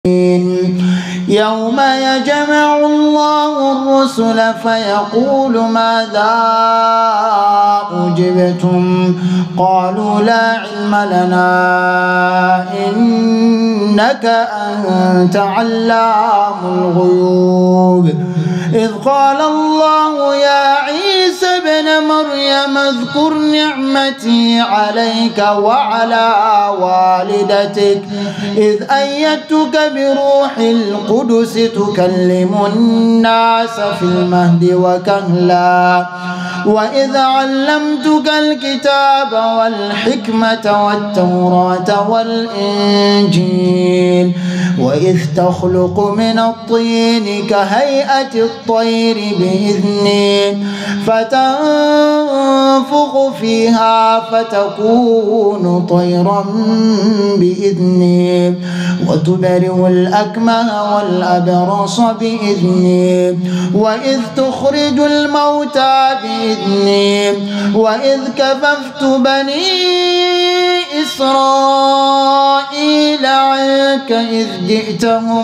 يوم يجمع الله الرسل فيقول ماذا أجبتم قالوا لا علم لنا إنك أنت علام الغيوب إذ قال الله يا عيسى ابن مريم اذكر نعمتي عليك وعلى والدتك إذ أيدتك بروح القدس تكلم الناس في المهد وكهلا وإذ علمتك الكتاب والحكمة والتوراة والإنجيل وإذ تخلق من الطين كهيئة الطير بإذني فتنفخ فيها فتكون طيرا بإذني وتبرئ الأكمه والأبرص بإذني وإذ تخرج الموتى بإذني وإذ كففت بني إسرائيل عنك إذ جئتهم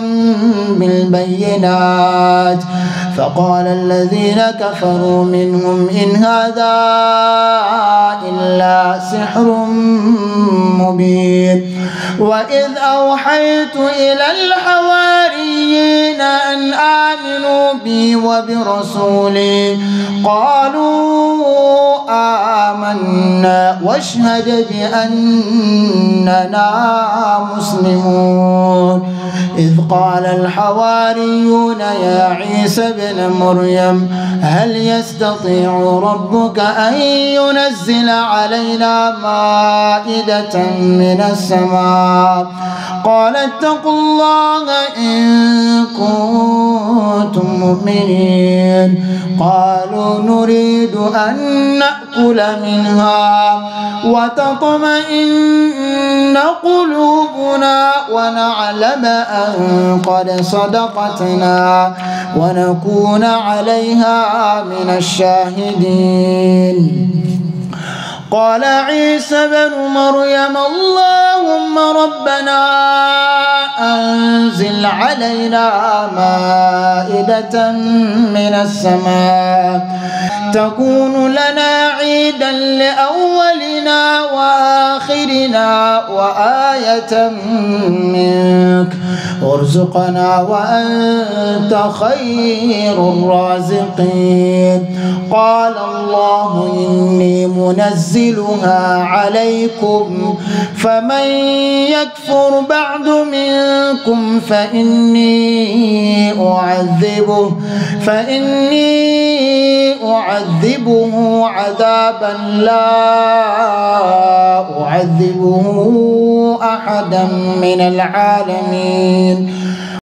بالبينات فقال الذين كفروا منهم إن هذا إلا سحر مبين وإذ أوحيت إلى الحواريين أن آمنوا بي وبرسولي قالوا آمنا واشهد بأننا مسلمون إذ قال الحواريون يا عيسى ابن مريم هل يستطيع ربك أن ينزل علينا مائدة من السماء قال اتقوا الله إن كنتم مؤمنين قالوا نريد أن نأكل منها وتطمئن قلوبنا ونعلم أن قد صدقتنا ونكون عليها من الشاهدين قال عيسى بن مريم اللهم ربنا أنزل علينا مائدة من السماء تكون لنا عيدا لأولنا وآخرنا وآية منك وارزقنا وأنت خير الرازقين قال الله إني منزلها عليكم فمن يكفر بعد منكم فإني أعذبه عذابا لا أعذبه أحدا من العالمين